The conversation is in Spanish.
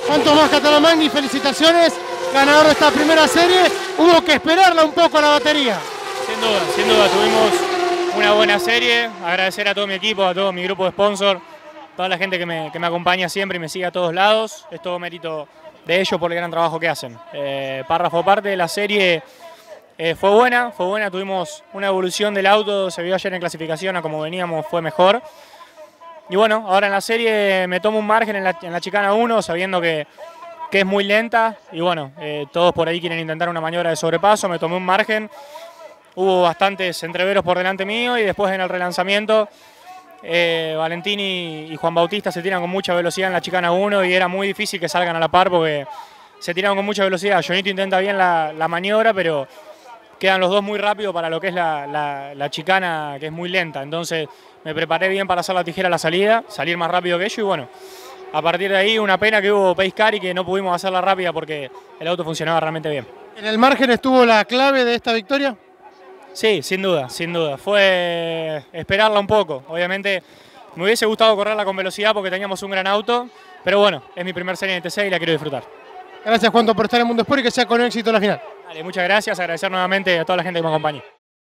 Juan Tomás Catalamangui, felicitaciones, ganador de esta primera serie. Hubo que esperarla un poco a la batería. Sin duda, tuvimos una buena serie. Agradecer a todo mi equipo, a todo mi grupo de sponsor, toda la gente que me acompaña siempre y me sigue a todos lados. Es todo mérito de ellos por el gran trabajo que hacen. Párrafo aparte, la serie fue buena, tuvimos una evolución del auto, se vio ayer en clasificación, a como veníamos fue mejor. Y bueno, ahora en la serie me tomo un margen en la chicana 1, sabiendo que es muy lenta. Y bueno, todos por ahí quieren intentar una maniobra de sobrepaso, me tomé un margen. Hubo bastantes entreveros por delante mío y después en el relanzamiento Valentín y Juan Bautista se tiran con mucha velocidad en la chicana 1 y era muy difícil que salgan a la par porque se tiraron con mucha velocidad. Jonito intenta bien la maniobra, pero quedan los dos muy rápido para lo que es la chicana, que es muy lenta. Entonces me preparé bien para hacer la tijera a la salida, salir más rápido que ellos y bueno, a partir de ahí una pena que hubo pace car y que no pudimos hacerla rápida porque el auto funcionaba realmente bien. ¿En el margen estuvo la clave de esta victoria? Sí, sin duda. Fue esperarla un poco. Obviamente me hubiese gustado correrla con velocidad porque teníamos un gran auto, pero bueno, es mi primer serie en TC y la quiero disfrutar. Gracias, Juan, por estar en Mundo Sport y que sea con éxito la final. Vale, muchas gracias, agradecer nuevamente a toda la gente que me acompaña.